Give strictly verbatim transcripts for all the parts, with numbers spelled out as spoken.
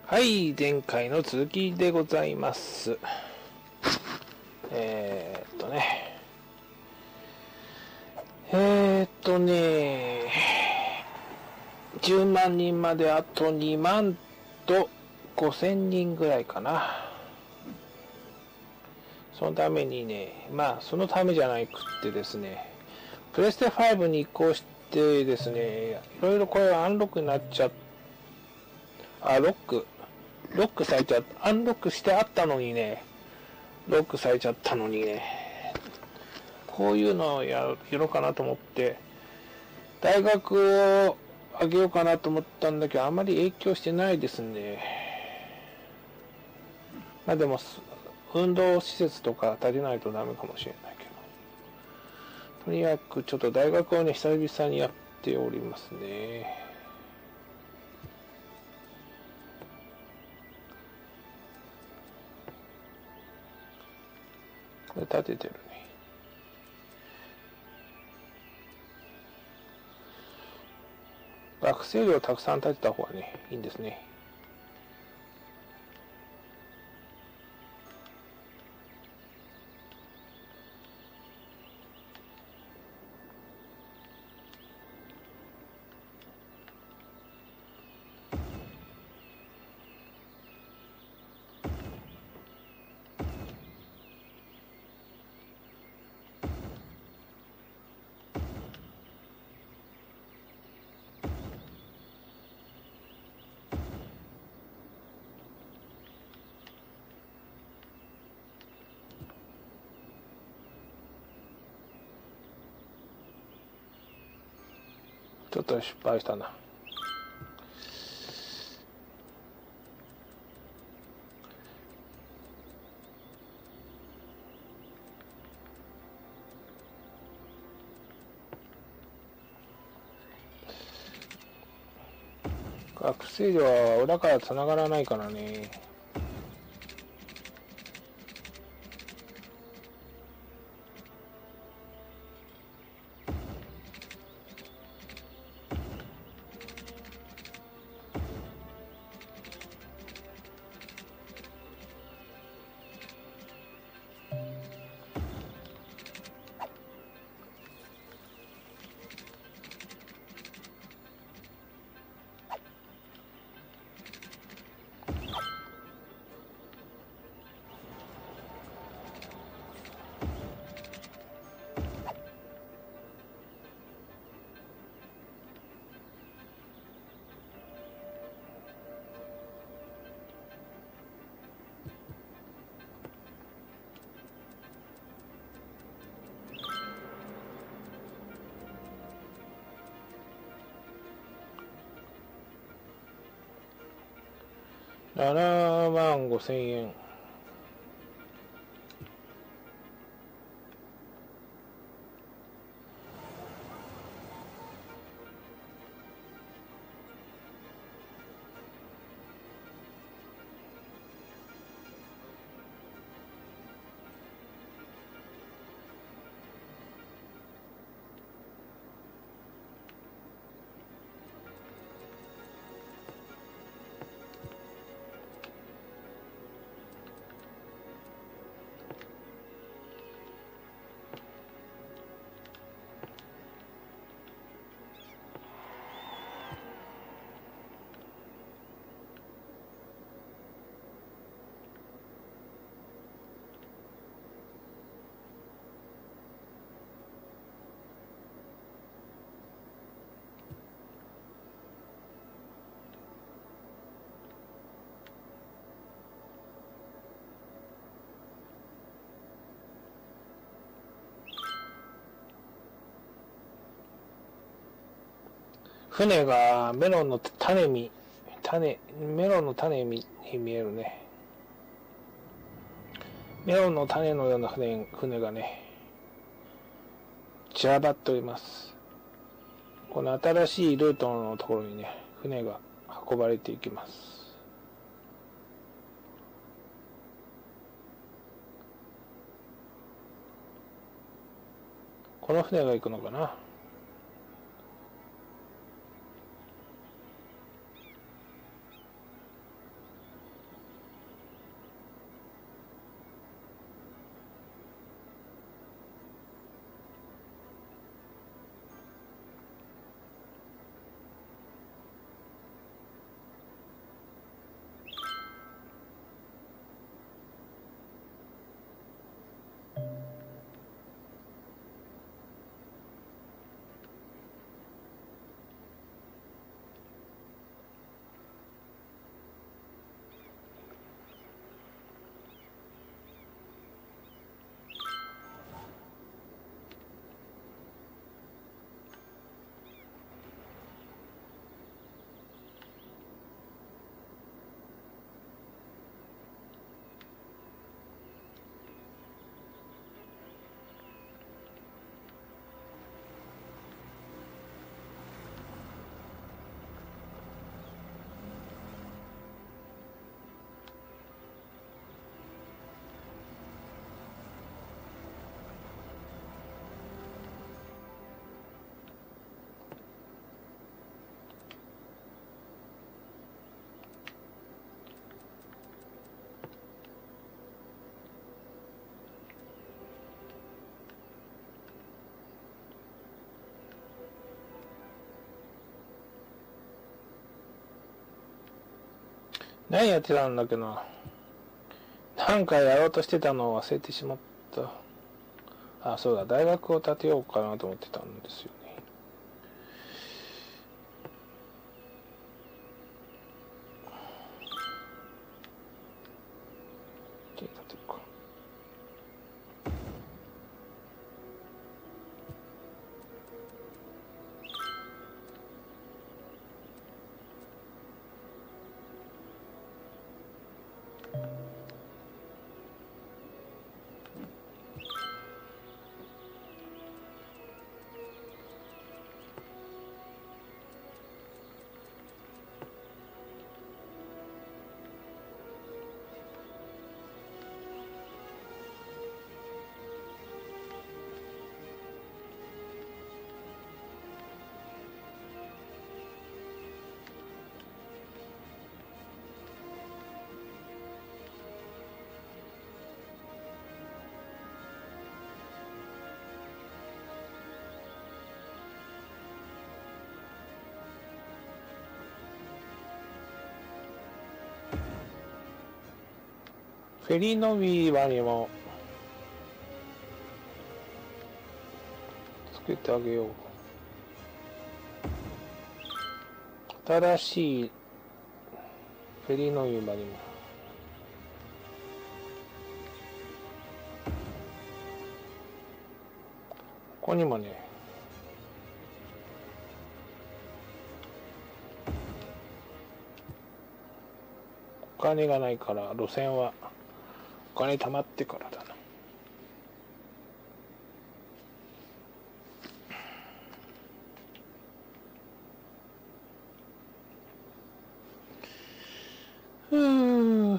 はい、前回の続きでございます。えー、っとね。えー、っとね。じゅうまんにんまであとにまんとごせんにんぐらいかな。そのためにね、まあ、そのためじゃなくってですね、プレステファイブに移行してですね、いろいろこれアンロックになっちゃっ、あ、ロック、ロックされちゃった、アンロックしてあったのにね、ロックされちゃったのにね、こういうのをやろうかなと思って、大学をあげようかなと思ったんだけど、あまり影響してないですね。まあでも、運動施設とか足りないとダメかもしれないけど。とにかくちょっと大学をね、久々にやっておりますね。これ立ててるね。学生寮たくさん立てた方がね、いいんですね。ちょっと失敗したな。学生寮は裏から繋がらないからね。ななまんごせんえん。船がメロンの種に、種、メロンの種に見えるね。メロンの種のような船、船がね、散らばっております。この新しいルートのところにね、船が運ばれていきます。この船が行くのかな。 何やってたんだっけな。なんかやろうとしてたのを忘れてしまった。あ、そうだ、大学を建てようかなと思ってたんですよね。建てるか。フェリーノビーバにもつけてあげよう。新しいフェリーノビーバにも。ここにもね、お金がないから路線はお金貯まってからだな。うーん。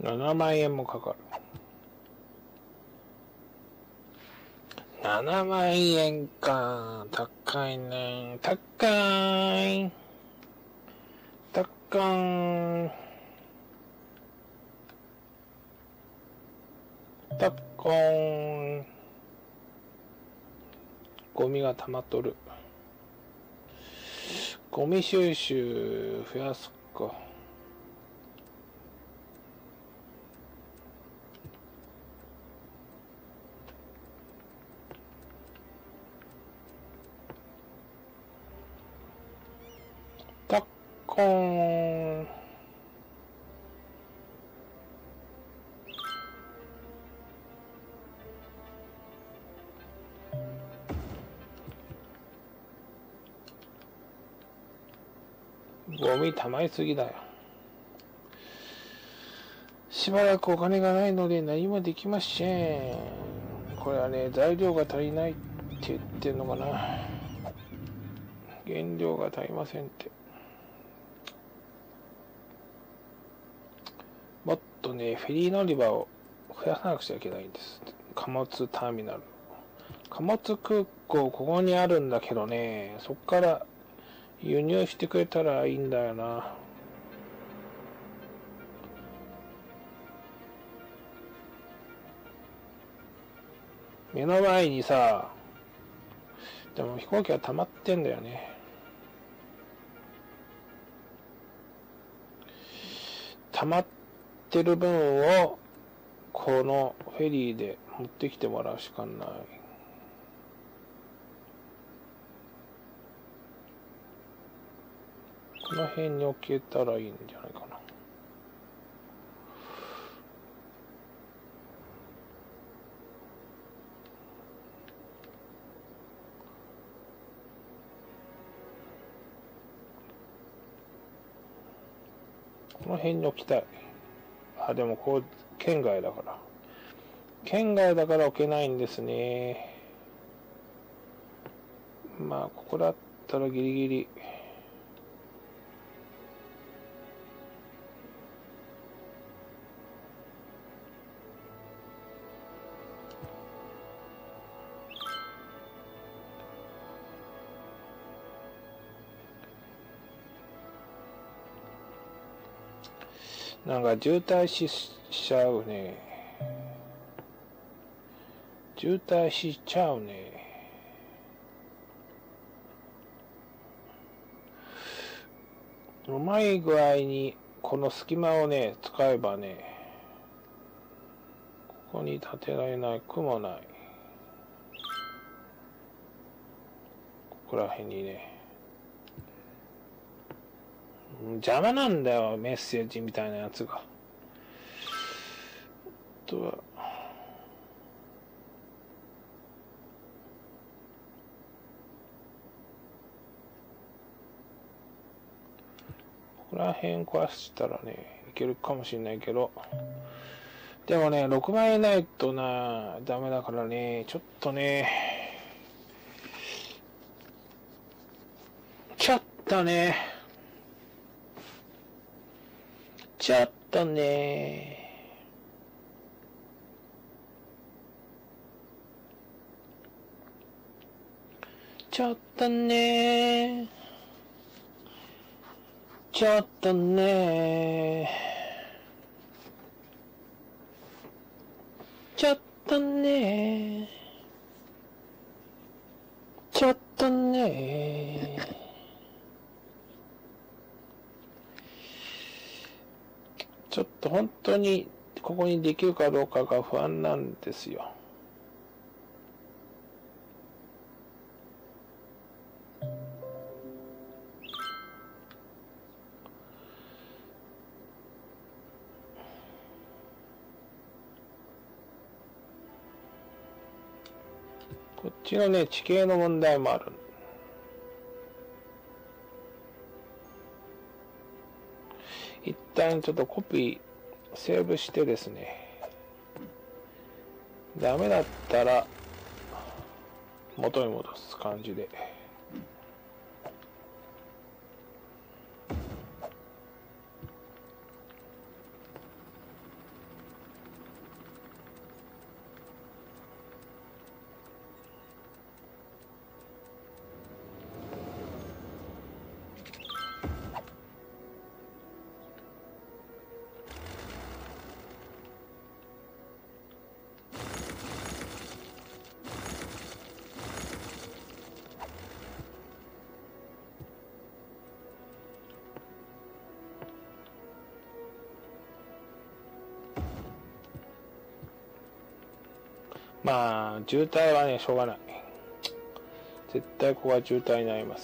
ななまんえんもかかる。ななまんえんか。高いね。高い。高い。高い。ゴミが溜まっとる。ゴミ収集増やすか。タッコーン。ゴミ溜まりすぎだよ。しばらくお金がないので何もできません。これはね、材料が足りないって言ってんのかな。原料が足りませんって。もっとね、フェリー乗り場を増やさなくちゃいけないんです。貨物ターミナル。貨物空港、ここにあるんだけどね、そこから輸入してくれたらいいんだよな。目の前にさ、でも飛行機は溜まってんだよね。溜まってる分をこのフェリーで持ってきてもらうしかない。この辺に置けたらいいんじゃないかな。この辺に置きたい。あ、でもこう、県外だから。県外だから置けないんですね。まあ、ここだったらギリギリ。なんか渋滞しちゃうね。渋滞しちゃうね。うまい具合にこの隙間をね、使えばね、ここに立てられないくもない。ここら辺にね。邪魔なんだよ、メッセージみたいなやつが。あとは、ここら辺壊したらね、いけるかもしれないけど。でもね、ろくまん円ないとな、ダメだからね、ちょっとね、ちょっとね、ちょっとね、ちょっとね、ちょっとね、ちょっとね、ちょっとね、ちょっと本当にここにできるかどうかが不安なんですよ。こっちのね、地形の問題もある。一旦ちょっとコピー、セーブしてですね、ダメだったら元に戻す感じで。 まあ渋滞はねしょうがない。絶対ここは渋滞になります。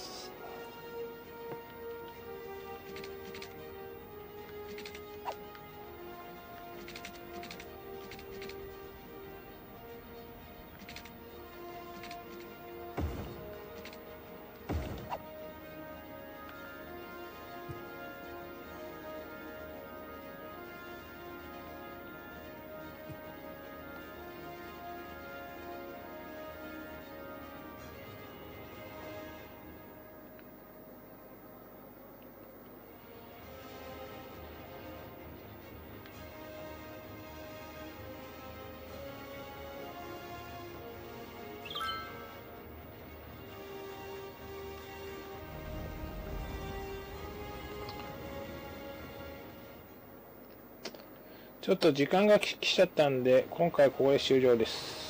ちょっと時間が来ちゃったんで、今回ここで終了です。